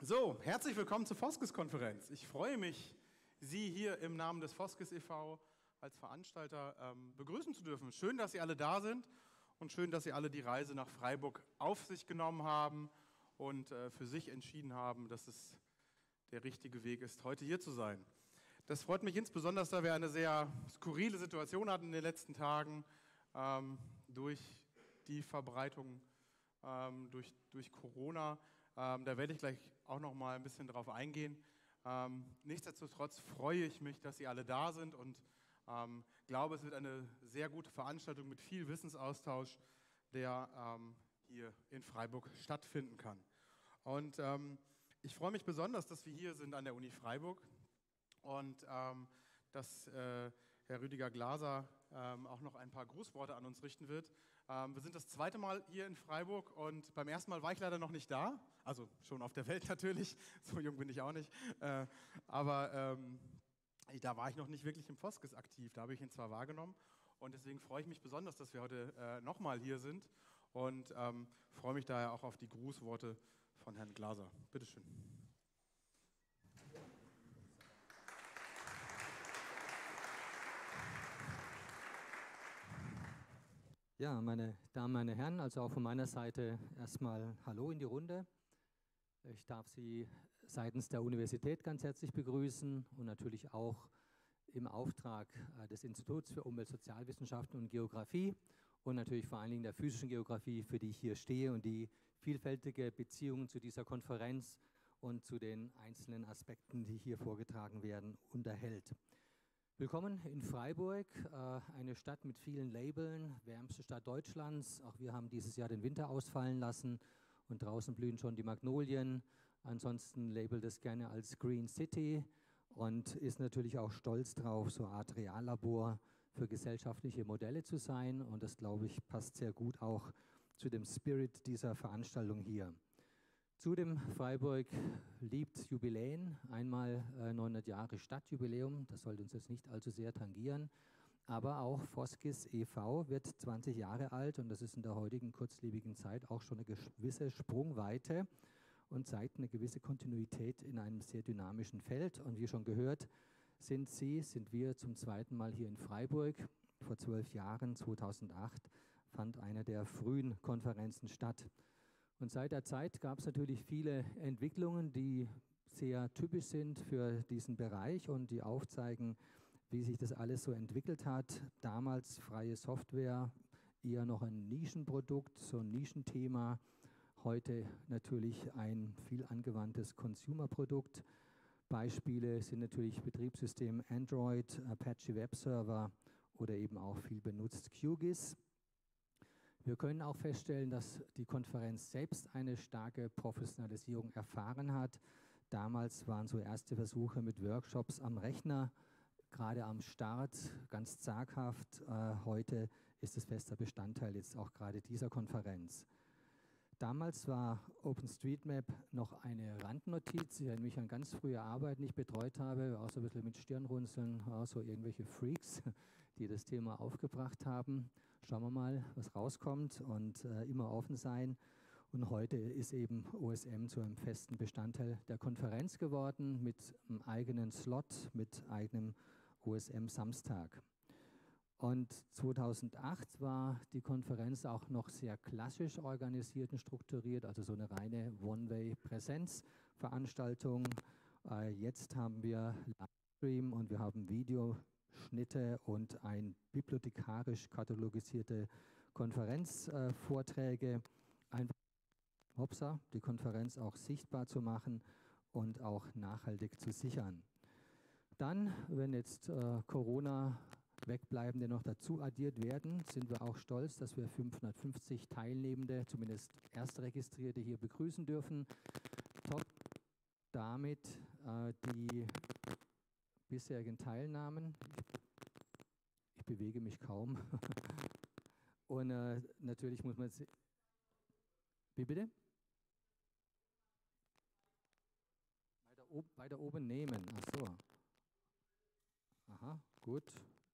So, herzlich willkommen zur Foskes-Konferenz. Ich freue mich, Sie hier im Namen des Foskes e.V. als Veranstalter begrüßen zu dürfen. Schön, dass Sie alle da sind und schön, dass Sie alle die Reise nach Freiburg auf sich genommen haben und für sich entschieden haben, dass es der richtige Weg ist, heute hier zu sein. Das freut mich insbesondere, da wir eine sehr skurrile Situation hatten in den letzten Tagen durch die Verbreitung durch Corona. Da werde ich gleich auch noch mal ein bisschen drauf eingehen. Nichtsdestotrotz freue ich mich, dass Sie alle da sind und glaube, es wird eine sehr gute Veranstaltung mit viel Wissensaustausch, der hier in Freiburg stattfinden kann. Und ich freue mich besonders, dass wir hier sind an der Uni Freiburg und dass Herr Rüdiger Glaser auch noch ein paar Grußworte an uns richten wird. Wir sind das zweite Mal hier in Freiburg und beim ersten Mal war ich leider noch nicht da, also schon auf der Welt natürlich, so jung bin ich auch nicht, aber da war ich noch nicht wirklich im Foskes aktiv, da habe ich ihn zwar wahrgenommen und deswegen freue ich mich besonders, dass wir heute nochmal hier sind und freue mich daher auch auf die Grußworte von Herrn Glaser. Bitte schön. Ja, meine Damen, meine Herren, also auch von meiner Seite erstmal Hallo in die Runde. Ich darf Sie seitens der Universität ganz herzlich begrüßen und natürlich auch im Auftrag des Instituts für Umwelt, Sozialwissenschaften und Geografie und natürlich vor allen Dingen der physischen Geografie, für die ich hier stehe und die vielfältige Beziehungen zu dieser Konferenz und zu den einzelnen Aspekten, die hier vorgetragen werden, unterhält. Willkommen in Freiburg, eine Stadt mit vielen Labeln, wärmste Stadt Deutschlands. Auch wir haben dieses Jahr den Winter ausfallen lassen und draußen blühen schon die Magnolien. Ansonsten labelt es gerne als Green City und ist natürlich auch stolz drauf, so eine Art Reallabor für gesellschaftliche Modelle zu sein. Und das, glaube ich, passt sehr gut auch zu dem Spirit dieser Veranstaltung hier. Zudem Freiburg liebt Jubiläen, einmal 900 Jahre Stadtjubiläum, das sollte uns jetzt nicht allzu sehr tangieren, aber auch Foskes e.V. wird 20 Jahre alt und das ist in der heutigen kurzlebigen Zeit auch schon eine gewisse Sprungweite und zeigt eine gewisse Kontinuität in einem sehr dynamischen Feld. Und wie schon gehört, sind wir zum zweiten Mal hier in Freiburg. Vor 12 Jahren, 2008, fand eine der frühen Konferenzen statt. Und seit der Zeit gab es natürlich viele Entwicklungen, die sehr typisch sind für diesen Bereich und die aufzeigen, wie sich das alles so entwickelt hat. Damals freie Software, eher noch ein Nischenprodukt, so ein Nischenthema. Heute natürlich ein viel angewandtes Consumer-Produkt. Beispiele sind natürlich Betriebssystem Android, Apache Web Server oder eben auch viel benutzt QGIS. Wir können auch feststellen, dass die Konferenz selbst eine starke Professionalisierung erfahren hat. Damals waren so erste Versuche mit Workshops am Rechner, gerade am Start, ganz zaghaft. Heute ist es fester Bestandteil jetzt auch gerade dieser Konferenz. Damals war OpenStreetMap noch eine Randnotiz. Ich erinnere mich an ganz frühe Arbeiten, die ich betreut habe, auch so ein bisschen mit Stirnrunzeln, auch so irgendwelche Freaks, die das Thema aufgebracht haben. Schauen wir mal, was rauskommt und immer offen sein. Und heute ist eben OSM zu einem festen Bestandteil der Konferenz geworden, mit einem eigenen Slot, mit eigenem OSM-Samstag. Und 2008 war die Konferenz auch noch sehr klassisch organisiert und strukturiert, also so eine reine One-Way-Präsenzveranstaltung. Jetzt haben wir Livestream und wir haben Videoschnitte und ein bibliothekarisch katalogisierte Konferenzvorträge. Einfach die Konferenz auch sichtbar zu machen und auch nachhaltig zu sichern. Dann, wenn jetzt Corona Wegbleibende noch dazu addiert werden, sind wir auch stolz, dass wir 550 Teilnehmende, zumindest Erstregistrierte, hier begrüßen dürfen. Top damit die bisherigen Teilnahmen. Ich bewege mich kaum. Und natürlich muss man jetzt... Wie bitte? Weiter oben nehmen. Ach so. Aha, gut.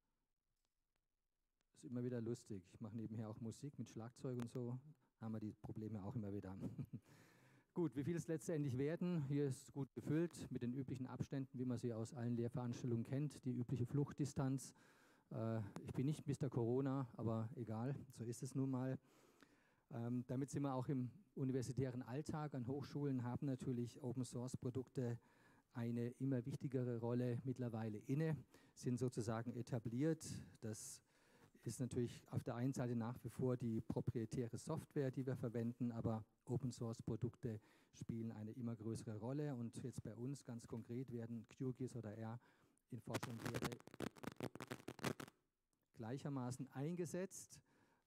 Das ist immer wieder lustig. Ich mache nebenher auch Musik mit Schlagzeug und so. Haben wir die Probleme auch immer wieder. Gut, wie viel es letztendlich werden? Hier ist es gut gefüllt mit den üblichen Abständen, wie man sie aus allen Lehrveranstaltungen kennt, die übliche Fluchtdistanz. Ich bin nicht Mr. Corona, aber egal, so ist es nun mal. Damit sind wir auch im universitären Alltag an Hochschulen, haben natürlich Open-Source-Produkte eine immer wichtigere Rolle mittlerweile inne, sind sozusagen etabliert. Das ist natürlich auf der einen Seite nach wie vor die proprietäre Software, die wir verwenden, aber Open-Source-Produkte spielen eine immer größere Rolle. Und jetzt bei uns ganz konkret werden QGIS oder R in Forschung und Lehre gleichermaßen eingesetzt.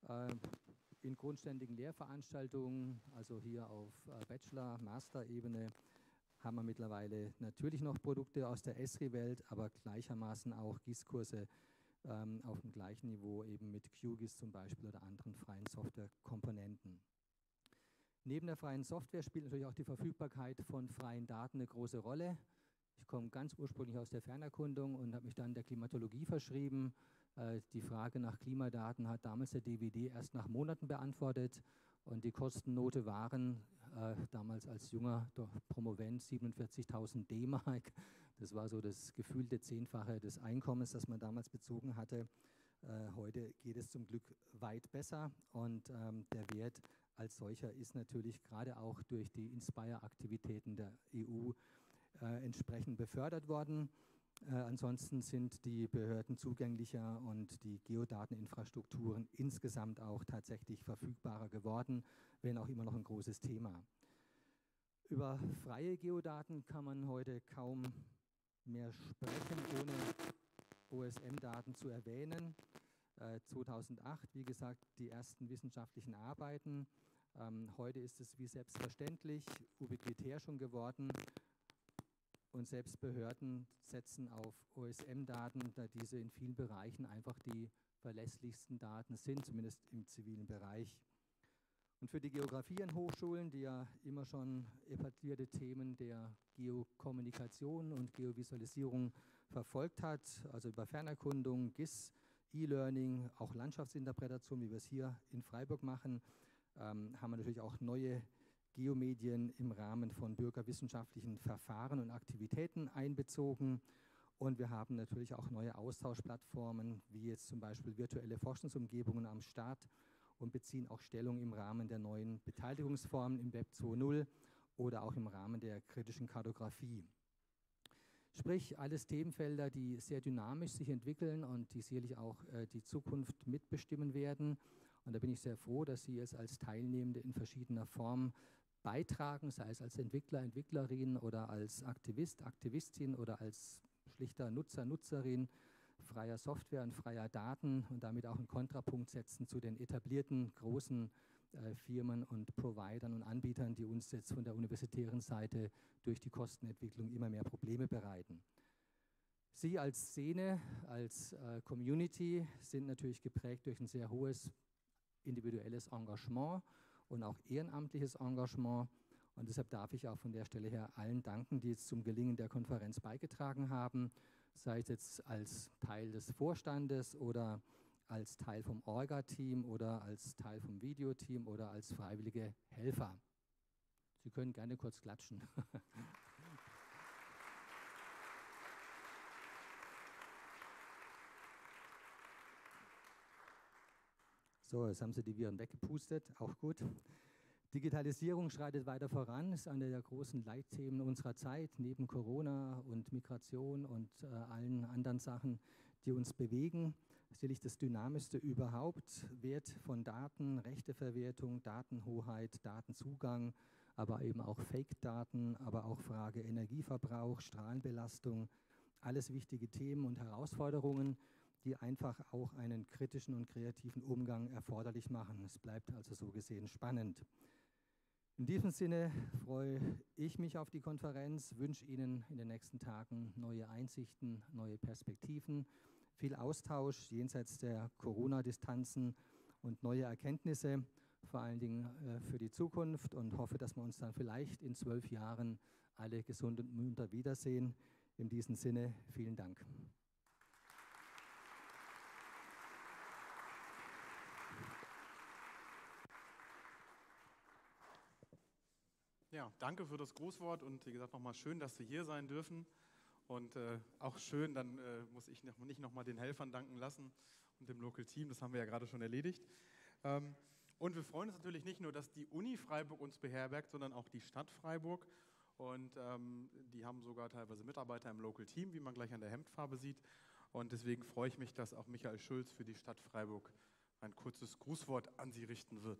In grundständigen Lehrveranstaltungen, also hier auf Bachelor-, Master-Ebene, haben wir mittlerweile natürlich noch Produkte aus der Esri-Welt, aber gleichermaßen auch GIS-Kurse auf dem gleichen Niveau, eben mit QGIS zum Beispiel oder anderen freien Softwarekomponenten. Neben der freien Software spielt natürlich auch die Verfügbarkeit von freien Daten eine große Rolle. Ich komme ganz ursprünglich aus der Fernerkundung und habe mich dann der Klimatologie verschrieben. Die Frage nach Klimadaten hat damals der DWD erst nach Monaten beantwortet und die Kostennote waren damals als junger Promovent 47.000 D-Mark. Das war so das gefühlte Zehnfache des Einkommens, das man damals bezogen hatte. Heute geht es zum Glück weit besser und der Wert als solcher ist natürlich gerade auch durch die Inspire-Aktivitäten der EU entsprechend befördert worden. Ansonsten sind die Behörden zugänglicher und die Geodateninfrastrukturen insgesamt auch tatsächlich verfügbarer geworden, wenn auch immer noch ein großes Thema. Über freie Geodaten kann man heute kaum mehr sprechen, ohne OSM-Daten zu erwähnen. 2008, wie gesagt, die ersten wissenschaftlichen Arbeiten. Heute ist es wie selbstverständlich, ubiquitär schon geworden. Und selbst Behörden setzen auf OSM-Daten, da diese in vielen Bereichen einfach die verlässlichsten Daten sind, zumindest im zivilen Bereich. Und für die Geografie an Hochschulen, die ja immer schon etablierte Themen der Geokommunikation und Geovisualisierung verfolgt hat, also über Fernerkundung, GIS, E-Learning, auch Landschaftsinterpretation, wie wir es hier in Freiburg machen, haben wir natürlich auch neue Geomedien im Rahmen von bürgerwissenschaftlichen Verfahren und Aktivitäten einbezogen. Und wir haben natürlich auch neue Austauschplattformen, wie jetzt zum Beispiel virtuelle Forschungsumgebungen am Start und beziehen auch Stellung im Rahmen der neuen Beteiligungsformen im Web 2.0 oder auch im Rahmen der kritischen Kartografie. Sprich, alles Themenfelder, die sehr dynamisch sich entwickeln und die sicherlich auch die Zukunft mitbestimmen werden. Und da bin ich sehr froh, dass Sie es als Teilnehmende in verschiedener Form beitragen, sei es als Entwickler, Entwicklerin oder als Aktivist, Aktivistin oder als schlichter Nutzer, Nutzerin freier Software und freier Daten und damit auch einen Kontrapunkt setzen zu den etablierten großen Firmen und Providern und Anbietern, die uns jetzt von der universitären Seite durch die Kostenentwicklung immer mehr Probleme bereiten. Sie als Szene, als Community sind natürlich geprägt durch ein sehr hohes individuelles Engagement und auch ehrenamtliches Engagement. Und deshalb darf ich auch von der Stelle her allen danken, die jetzt zum Gelingen der Konferenz beigetragen haben, sei es jetzt als Teil des Vorstandes oder als Teil vom Orga-Team oder als Teil vom Videoteam oder als freiwillige Helfer. Sie können gerne kurz klatschen. So, jetzt haben Sie die Viren weggepustet, auch gut. Digitalisierung schreitet weiter voran, ist eine der großen Leitthemen unserer Zeit, neben Corona und Migration und allen anderen Sachen, die uns bewegen. Sicherlich das Dynamischste überhaupt, Wert von Daten, Rechteverwertung, Datenhoheit, Datenzugang, aber eben auch Fake-Daten, aber auch Frage Energieverbrauch, Strahlenbelastung, alles wichtige Themen und Herausforderungen, die einfach auch einen kritischen und kreativen Umgang erforderlich machen. Es bleibt also so gesehen spannend. In diesem Sinne freue ich mich auf die Konferenz, wünsche Ihnen in den nächsten Tagen neue Einsichten, neue Perspektiven, viel Austausch jenseits der Corona-Distanzen und neue Erkenntnisse, vor allen Dingen für die Zukunft, und hoffe, dass wir uns dann vielleicht in 12 Jahren alle gesund und munter wiedersehen. In diesem Sinne, vielen Dank. Ja, Ja, danke für das Grußwort und wie gesagt nochmal schön, dass wir hier sein dürfen. Und auch schön, dann muss ich nicht nochmal den Helfern danken lassen und dem Local Team, das haben wir ja gerade schon erledigt. Und wir freuen uns natürlich nicht nur, dass die Uni Freiburg uns beherbergt, sondern auch die Stadt Freiburg. Und die haben sogar teilweise Mitarbeiter im Local Team, wie man gleich an der Hemdfarbe sieht. Und deswegen freue ich mich, dass auch Michael Schulz für die Stadt Freiburg ein kurzes Grußwort an Sie richten wird.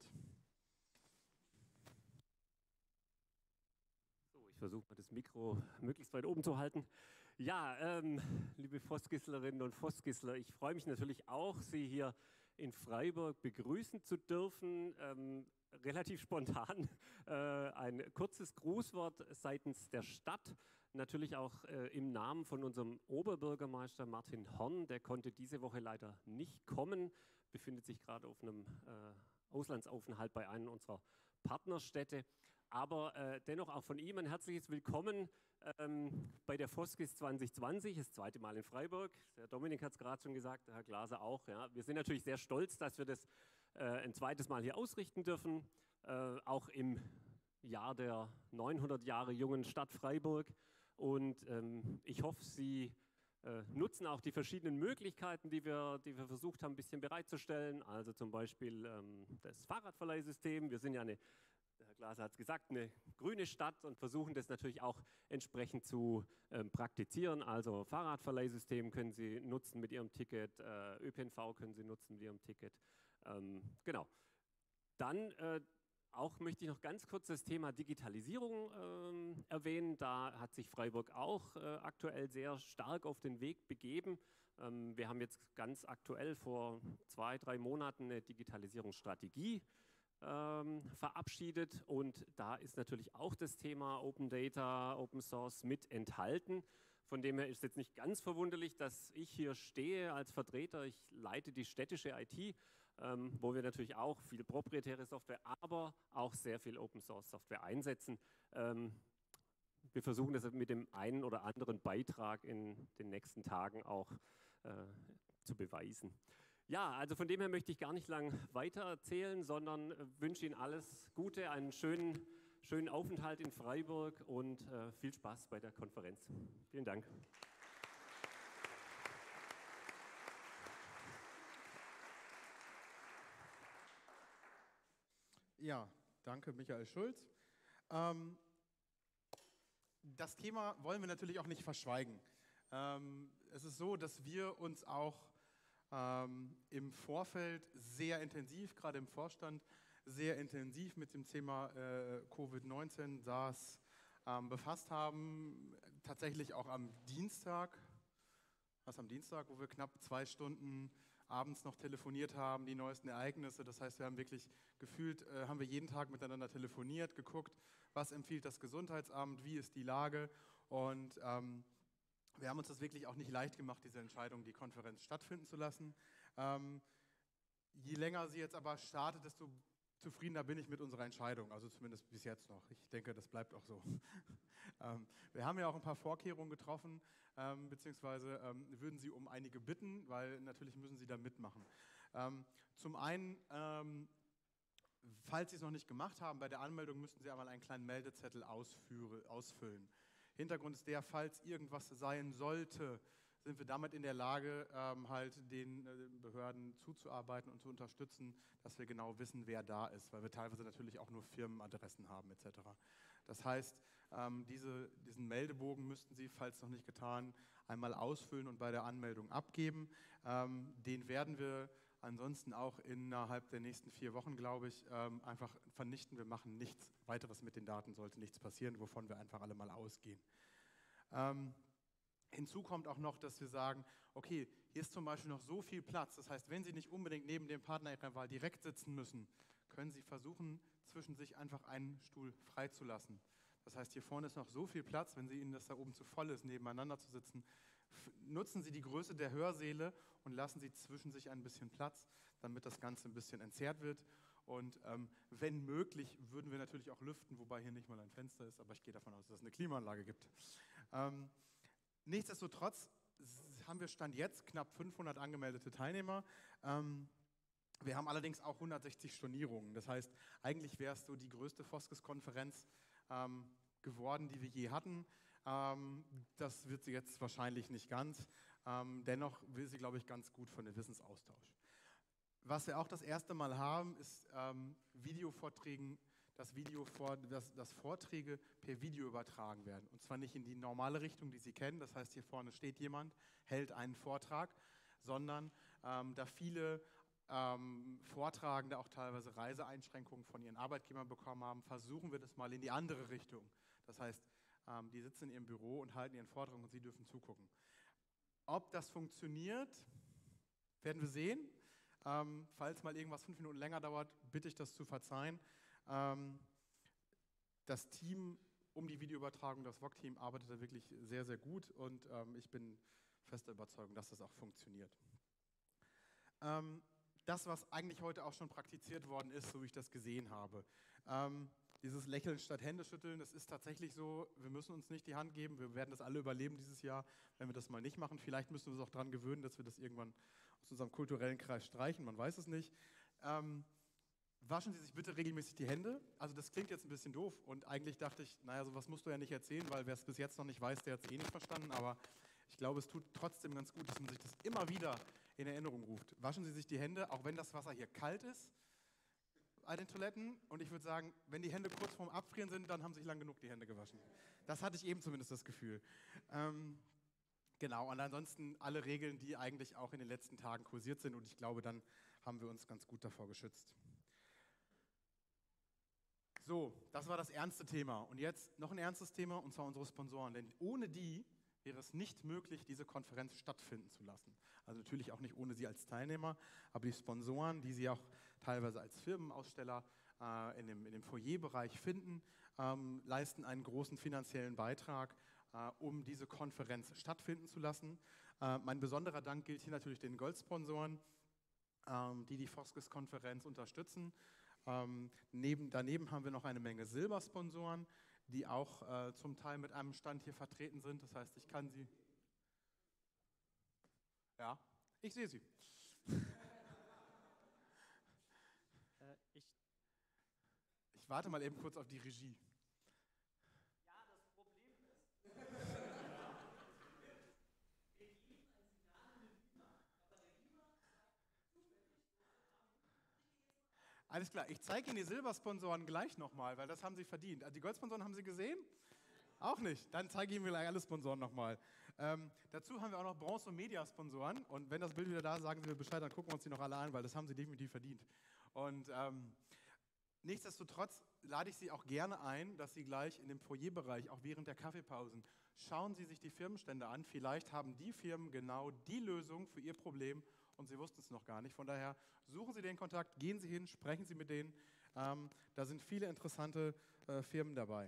Ich versuche mal das Mikro möglichst weit oben zu halten. Ja, liebe Vosgislerinnen und Vosgisler, ich freue mich natürlich auch, Sie hier in Freiburg begrüßen zu dürfen. Relativ spontan ein kurzes Grußwort seitens der Stadt, natürlich auch im Namen von unserem Oberbürgermeister Martin Horn. Der konnte diese Woche leider nicht kommen, befindet sich gerade auf einem Auslandsaufenthalt bei einer unserer Partnerstädte. Aber dennoch auch von ihm ein herzliches Willkommen bei der Vosgis 2020, das zweite Mal in Freiburg. Der Dominik hat es gerade schon gesagt, der Herr Glaser auch. Ja. Wir sind natürlich sehr stolz, dass wir das ein zweites Mal hier ausrichten dürfen, auch im Jahr der 900 Jahre jungen Stadt Freiburg. Und ich hoffe, Sie nutzen auch die verschiedenen Möglichkeiten, die wir versucht haben, ein bisschen bereitzustellen. Also zum Beispiel das Fahrradverleihsystem. Wir sind ja Herr Glaser hat es gesagt, eine grüne Stadt und versuchen das natürlich auch entsprechend zu praktizieren. Also Fahrradverleihsystem können Sie nutzen mit Ihrem Ticket, ÖPNV können Sie nutzen mit Ihrem Ticket. Genau. Dann auch möchte ich noch ganz kurz das Thema Digitalisierung erwähnen. Da hat sich Freiburg auch aktuell sehr stark auf den Weg begeben. Wir haben jetzt ganz aktuell vor 2-3 Monaten eine Digitalisierungsstrategie verabschiedet und da ist natürlich auch das Thema Open Data, Open Source mit enthalten. Von dem her ist es jetzt nicht ganz verwunderlich, dass ich hier stehe als Vertreter. Ich leite die städtische IT, wo wir natürlich auch viel proprietäre Software, aber auch sehr viel Open Source Software einsetzen. Wir versuchen das mit dem einen oder anderen Beitrag in den nächsten Tagen auch zu beweisen. Ja, also von dem her möchte ich gar nicht lang weiter erzählen, sondern wünsche Ihnen alles Gute, einen schönen Aufenthalt in Freiburg und viel Spaß bei der Konferenz. Vielen Dank. Ja, danke Michael Schulz. Das Thema wollen wir natürlich auch nicht verschweigen. Es ist so, dass wir uns auch im Vorfeld sehr intensiv, gerade im Vorstand, sehr intensiv mit dem Thema Covid-19, SARS befasst haben. Tatsächlich auch am Dienstag, wo wir knapp 2 Stunden abends noch telefoniert haben, die neuesten Ereignisse. Das heißt, wir haben wirklich gefühlt, haben wir jeden Tag miteinander telefoniert, geguckt, was empfiehlt das Gesundheitsamt, wie ist die Lage und wir haben uns das wirklich auch nicht leicht gemacht, diese Entscheidung, die Konferenz stattfinden zu lassen. Je länger sie jetzt aber startet, desto zufriedener bin ich mit unserer Entscheidung, also zumindest bis jetzt noch. Ich denke, das bleibt auch so. Wir haben ja auch ein paar Vorkehrungen getroffen, beziehungsweise würden Sie um einige bitten, weil natürlich müssen Sie da mitmachen. Zum einen, falls Sie es noch nicht gemacht haben, bei der Anmeldung müssten Sie einmal einen kleinen Meldezettel ausfüllen. Hintergrund ist der, falls irgendwas sein sollte, sind wir damit in der Lage, halt den Behörden zuzuarbeiten und zu unterstützen, dass wir genau wissen, wer da ist, weil wir teilweise natürlich auch nur Firmenadressen haben etc. Das heißt, diesen Meldebogen müssten Sie, falls noch nicht getan, einmal ausfüllen und bei der Anmeldung abgeben. Den werden wir ansonsten auch innerhalb der nächsten 4 Wochen, glaube ich, einfach vernichten. Wir machen nichts weiteres mit den Daten, sollte nichts passieren, wovon wir einfach alle mal ausgehen. Hinzu kommt auch noch, dass wir sagen, okay, hier ist zum Beispiel noch so viel Platz. Das heißt, wenn Sie nicht unbedingt neben dem Partner Ihrer Wahl direkt sitzen müssen, können Sie versuchen, zwischen sich einfach einen Stuhl freizulassen. Das heißt, hier vorne ist noch so viel Platz, wenn Ihnen das da oben zu voll ist, nebeneinander zu sitzen, nutzen Sie die Größe der Hörsäle und lassen Sie zwischen sich ein bisschen Platz, damit das Ganze ein bisschen entzerrt wird. Und wenn möglich, würden wir natürlich auch lüften, wobei hier nicht mal ein Fenster ist, aber ich gehe davon aus, dass es eine Klimaanlage gibt. Nichtsdestotrotz haben wir Stand jetzt knapp 500 angemeldete Teilnehmer. Wir haben allerdings auch 160 Stornierungen. Das heißt, eigentlich wäre es so die größte Vosgis-Konferenz geworden, die wir je hatten. Das wird sie jetzt wahrscheinlich nicht ganz. Dennoch will sie, glaube ich, ganz gut von dem Wissensaustausch. Was wir auch das erste Mal haben, ist Videovorträgen, dass Vorträge per Video übertragen werden. Und zwar nicht in die normale Richtung, die Sie kennen. Das heißt, hier vorne steht jemand, hält einen Vortrag, sondern da viele Vortragende auch teilweise Reiseeinschränkungen von ihren Arbeitgebern bekommen haben, versuchen wir das mal in die andere Richtung. Das heißt, die sitzen in ihrem Büro und halten ihren Vortrag und Sie dürfen zugucken. Ob das funktioniert, werden wir sehen. Falls mal irgendwas 5 Minuten länger dauert, bitte ich das zu verzeihen. Das Team um die Videoübertragung, das VOG-Team, arbeitet da wirklich sehr, sehr gut und ich bin fester Überzeugung, dass das auch funktioniert. Das, was eigentlich heute auch schon praktiziert worden ist, so wie ich das gesehen habe, dieses Lächeln statt Händeschütteln, das ist tatsächlich so, wir müssen uns nicht die Hand geben, wir werden das alle überleben dieses Jahr, wenn wir das mal nicht machen. Vielleicht müssen wir uns auch daran gewöhnen, dass wir das irgendwann aus unserem kulturellen Kreis streichen, man weiß es nicht. Waschen Sie sich bitte regelmäßig die Hände. Also das klingt jetzt ein bisschen doof und eigentlich dachte ich, naja, sowas musst du ja nicht erzählen, weil wer es bis jetzt noch nicht weiß, der hat es eh nicht verstanden, aber ich glaube, es tut trotzdem ganz gut, dass man sich das immer wieder in Erinnerung ruft. Waschen Sie sich die Hände, auch wenn das Wasser hier kalt ist, bei den Toiletten. Und ich würde sagen, wenn die Hände kurz vorm Abfrieren sind, dann haben sich lang genug die Hände gewaschen. Das hatte ich eben zumindest das Gefühl. Genau, und ansonsten alle Regeln, die eigentlich auch in den letzten Tagen kursiert sind. Und ich glaube, dann haben wir uns ganz gut davor geschützt. So, das war das ernste Thema. Und jetzt noch ein ernstes Thema, und zwar unsere Sponsoren. Denn ohne die wäre es nicht möglich, diese Konferenz stattfinden zu lassen. Also natürlich auch nicht ohne Sie als Teilnehmer, aber die Sponsoren, die Sie auch teilweise als Firmenaussteller in dem Foyerbereich finden, leisten einen großen finanziellen Beitrag, um diese Konferenz stattfinden zu lassen. Mein besonderer Dank gilt hier natürlich den Goldsponsoren, die die Foskes-Konferenz unterstützen. Daneben haben wir noch eine Menge Silbersponsoren, die auch zum Teil mit einem Stand hier vertreten sind. Das heißt, ich kann sie... Ja, ich sehe sie. Ich warte mal eben kurz auf die Regie. Ja, das Problem ist... Alles klar, ich zeige Ihnen die Silbersponsoren gleich nochmal, weil das haben Sie verdient. Die Goldsponsoren haben Sie gesehen? Auch nicht. Dann zeige ich Ihnen gleich alle Sponsoren nochmal. Dazu haben wir auch noch Bronze- und Media-Sponsoren. Und wenn das Bild wieder da ist, sagen Sie mir Bescheid, dann gucken wir uns die noch alle an, weil das haben Sie definitiv verdient. Und nichtsdestotrotz lade ich Sie auch gerne ein, dass Sie gleich in dem Foyerbereich, auch während der Kaffeepausen, schauen Sie sich die Firmenstände an. Vielleicht haben die Firmen genau die Lösung für Ihr Problem und Sie wussten es noch gar nicht. Von daher suchen Sie den Kontakt, gehen Sie hin, sprechen Sie mit denen. Da sind viele interessante Firmen dabei.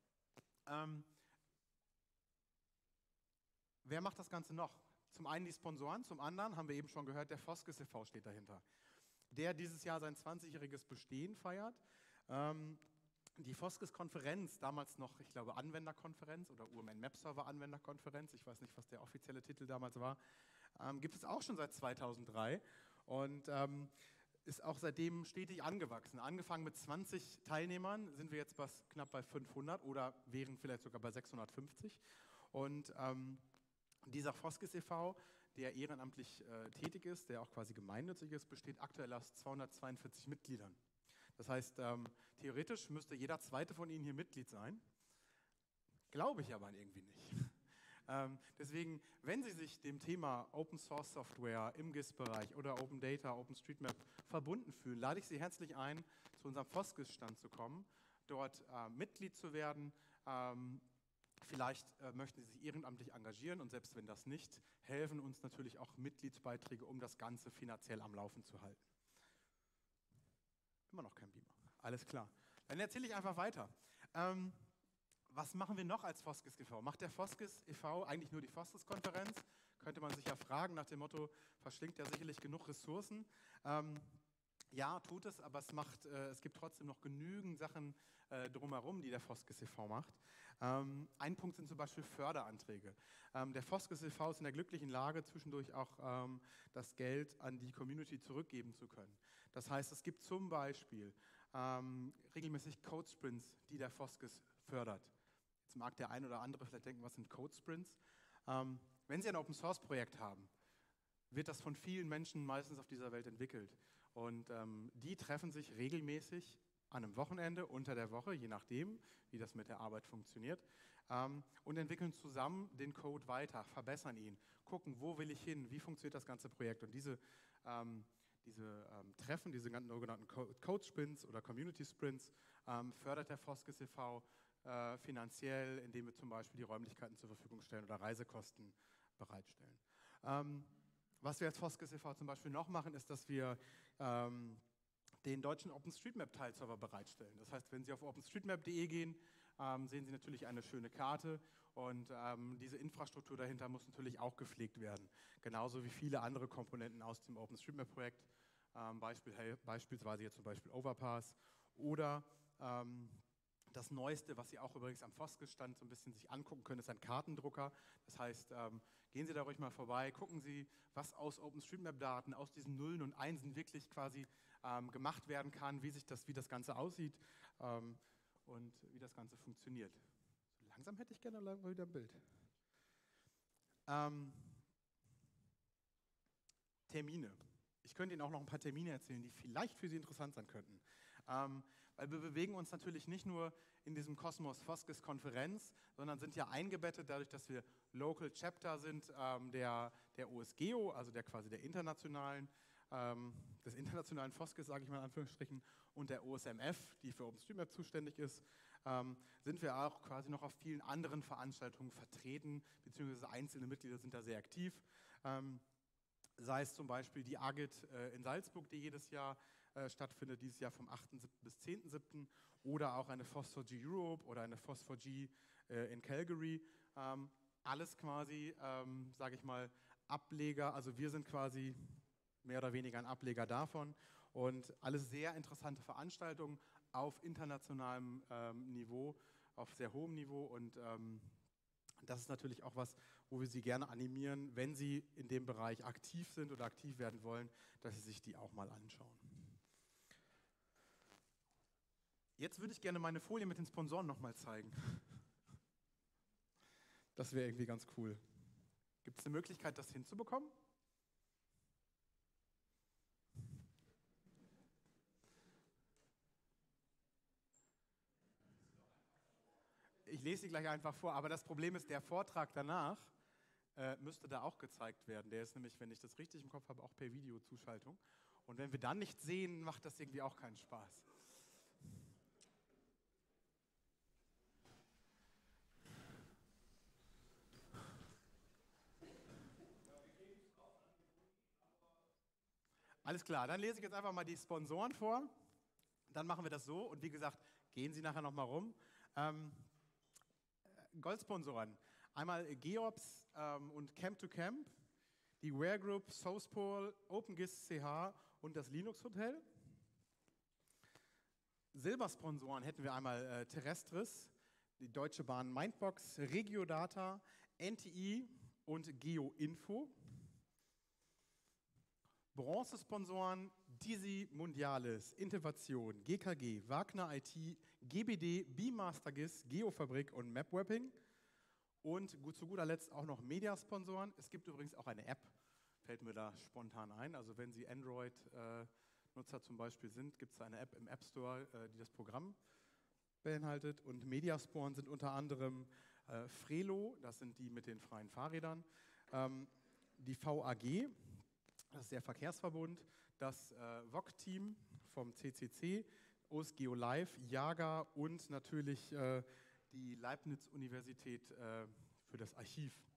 Wer macht das Ganze noch? Zum einen die Sponsoren, zum anderen haben wir eben schon gehört, der Foskes e.V. steht dahinter, der dieses Jahr sein 20-jähriges Bestehen feiert. Die Foskes-Konferenz, damals noch, ich glaube, Anwenderkonferenz oder UMN Map-Server Anwenderkonferenz, ich weiß nicht, was der offizielle Titel damals war, gibt es auch schon seit 2003 und ist auch seitdem stetig angewachsen. Angefangen mit 20 Teilnehmern sind wir jetzt knapp bei 500 oder wären vielleicht sogar bei 650. Und dieser Foskes e.V., der ehrenamtlich tätig ist, der auch quasi gemeinnützig ist, besteht aktuell aus 242 Mitgliedern. Das heißt, theoretisch müsste jeder zweite von Ihnen hier Mitglied sein. Glaube ich aber irgendwie nicht. Deswegen, wenn Sie sich dem Thema Open Source Software im GIS-Bereich oder Open Data, OpenStreetMap verbunden fühlen, lade ich Sie herzlich ein, zu unserem Foskes-Stand zu kommen, dort Mitglied zu werden. Vielleicht möchten Sie sich ehrenamtlich engagieren und selbst wenn das nicht, helfen uns natürlich auch Mitgliedsbeiträge, um das Ganze finanziell am Laufen zu halten. Immer noch kein Beamer. Alles klar. Dann erzähle ich einfach weiter. Was machen wir noch als Foskes e.V.? Macht der Foskes e.V. eigentlich nur die Foskes-Konferenz? Könnte man sich ja fragen, nach dem Motto, verschlingt er sicherlich genug Ressourcen? Ja, tut es, aber es gibt trotzdem noch genügend Sachen drumherum, die der Foskes e.V. macht. Ein Punkt sind zum Beispiel Förderanträge. Der Foskes e.V. ist in der glücklichen Lage, zwischendurch auch das Geld an die Community zurückgeben zu können. Das heißt, es gibt zum Beispiel regelmäßig Code-Sprints, die der Foskes fördert. Jetzt mag der ein oder andere vielleicht denken, was sind Code Sprints? Wenn Sie ein Open-Source-Projekt haben, wird das von vielen Menschen meistens auf dieser Welt entwickelt. Und die treffen sich regelmäßig an einem Wochenende, unter der Woche, je nachdem, wie das mit der Arbeit funktioniert, und entwickeln zusammen den Code weiter, verbessern ihn, gucken, wo will ich hin, wie funktioniert das ganze Projekt. Und diese Treffen, diese ganzen sogenannten Code Sprints oder Community Sprints, fördert der Foskes e.V. Finanziell, indem wir zum Beispiel die Räumlichkeiten zur Verfügung stellen oder Reisekosten bereitstellen. Was wir als Foskes e.V. zum Beispiel noch machen, ist, dass wir den deutschen OpenStreetMap-Teilserver bereitstellen. Das heißt, wenn Sie auf openstreetmap.de gehen, sehen Sie natürlich eine schöne Karte und diese Infrastruktur dahinter muss natürlich auch gepflegt werden. Genauso wie viele andere Komponenten aus dem OpenStreetMap-Projekt, beispielsweise jetzt zum Beispiel Overpass oder das Neueste, was Sie auch übrigens am Foskes-Stand so ein bisschen sich angucken können, ist ein Kartendrucker. Das heißt, gehen Sie da ruhig mal vorbei, gucken Sie, was aus OpenStreetMap-Daten, aus diesen Nullen und Einsen wirklich quasi gemacht werden kann, wie das Ganze aussieht und wie das Ganze funktioniert. So langsam hätte ich gerne mal wieder ein Bild. Termine. Ich könnte Ihnen auch noch ein paar Termine erzählen, die vielleicht für Sie interessant sein könnten. Weil wir bewegen uns natürlich nicht nur in diesem Kosmos Foskes Konferenz, sondern sind ja eingebettet dadurch, dass wir Local Chapter sind der OSGeo, also des internationalen Foskes, sage ich mal in Anführungsstrichen, und der OSMF, die für OpenStreetMap zuständig ist, sind wir auch quasi noch auf vielen anderen Veranstaltungen vertreten, beziehungsweise einzelne Mitglieder sind da sehr aktiv. Sei es zum Beispiel die AGIT in Salzburg, die jedes Jahr stattfindet, dieses Jahr vom 8.7. bis 10.7. oder auch eine FOSS4G Europe oder eine FOSS4G in Calgary. Alles quasi, sage ich mal, Ableger, also wir sind quasi mehr oder weniger ein Ableger davon und alles sehr interessante Veranstaltungen auf internationalem Niveau, auf sehr hohem Niveau und das ist natürlich auch was, wo wir Sie gerne animieren, wenn Sie in dem Bereich aktiv sind oder aktiv werden wollen, dass Sie sich die auch mal anschauen. Jetzt würde ich gerne meine Folie mit den Sponsoren nochmal zeigen. Das wäre irgendwie ganz cool. Gibt es eine Möglichkeit, das hinzubekommen? Ich lese sie gleich einfach vor, aber das Problem ist, der Vortrag danach müsste da auch gezeigt werden. Der ist nämlich, wenn ich das richtig im Kopf habe, auch per Videozuschaltung. Und wenn wir dann nichts sehen, macht das irgendwie auch keinen Spaß. Alles klar, dann lese ich jetzt einfach mal die Sponsoren vor. Dann machen wir das so und wie gesagt, gehen Sie nachher nochmal rum. Goldsponsoren, einmal Geops und Camp to Camp, die Ware Group, Southpol, OpenGIS CH und das Linux Hotel. Silbersponsoren hätten wir einmal Terrestris, die Deutsche Bahn Mindbox, Regiodata, NTI und GeoInfo. Bronzesponsoren Disi Mundialis, Innovation, GKG, Wagner IT, GBD, BeaMasterGIS, Geofabrik und MapWapping. Und zu guter Letzt auch noch Mediasponsoren. Es gibt übrigens auch eine App, fällt mir da spontan ein. Also wenn Sie Android-Nutzer zum Beispiel sind, gibt es eine App im App Store, die das Programm beinhaltet. Und Mediasporn sind unter anderem Frelo, das sind die mit den freien Fahrrädern, die VAG, das ist der Verkehrsverbund, das VOG-Team vom CCC, OSGeo Live, JAGA und natürlich die Leibniz-Universität für das Archiv.